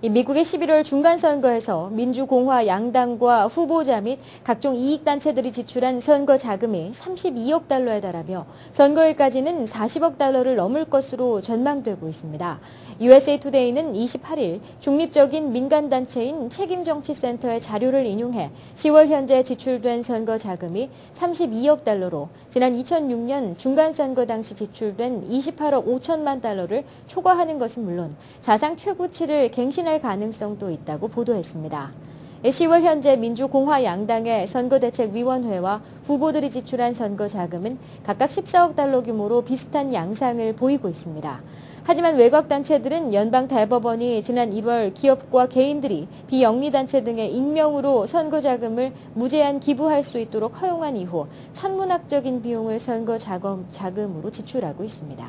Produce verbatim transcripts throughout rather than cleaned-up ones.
이 미국의 십일월 중간선거에서 민주공화 양당과 후보자 및 각종 이익단체들이 지출한 선거 자금이 삼십이억 달러에 달하며 선거일까지는 사십억 달러를 넘을 것으로 전망되고 있습니다. 유에스에이 투데이는 이십팔일 중립적인 민간단체인 책임정치센터의 자료를 인용해 시월 현재 지출된 선거 자금이 삼십이억 달러로 지난 이천육년 중간선거 당시 지출된 이십팔억 오천만 달러를 초과하는 것은 물론 사상 최고치를 갱신할 가능성도 있다고 보도했습니다. 시월 현재 민주공화 양당의 선거대책위원회와 후보들이 지출한 선거 자금은 각각 십사억 달러 규모로 비슷한 양상을 보이고 있습니다. 하지만 외곽단체들은 연방대법원이 지난 일월 기업과 개인들이 비영리단체 등의 익명으로 선거 자금을 무제한 기부할 수 있도록 허용한 이후 천문학적인 비용을 선거 자금, 자금으로 지출하고 있습니다.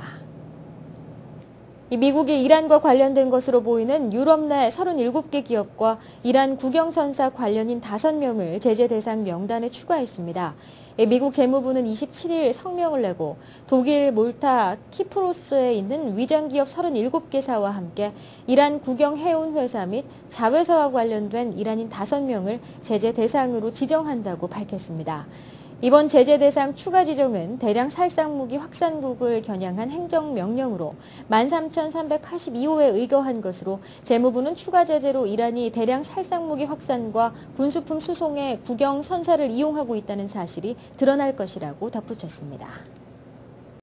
미국이 이란과 관련된 것으로 보이는 유럽 내 서른일곱 개 기업과 이란 국영선사 관련인 다섯 명을 제재 대상 명단에 추가했습니다. 미국 재무부는 이십칠일 성명을 내고 독일, 몰타, 키프로스에 있는 위장기업 서른일곱 개사와 함께 이란 국영해운회사 및 자회사와 관련된 이란인 다섯 명을 제재 대상으로 지정한다고 밝혔습니다. 이번 제재 대상 추가 지정은 대량 살상무기 확산국을 겨냥한 행정명령으로 만 삼천삼백팔십이호에 의거한 것으로 재무부는 추가 제재로 이란이 대량 살상무기 확산과 군수품 수송에 국영 선사를 이용하고 있다는 사실이 드러날 것이라고 덧붙였습니다.